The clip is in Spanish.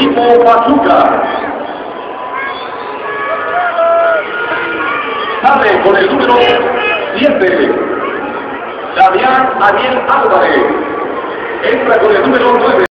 equipo Pachuca. Sale con el número 7, Damián Ariel Álvarez. Entra con el número 9.